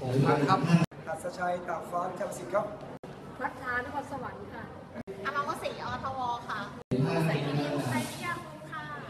ครับหัสชัยตากฟ้าจำสิทธิ์ครับพัฒนานคร